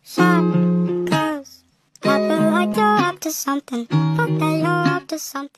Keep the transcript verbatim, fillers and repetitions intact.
shot, 'cause I feel like you're up to something. Fuck that, you're up to something.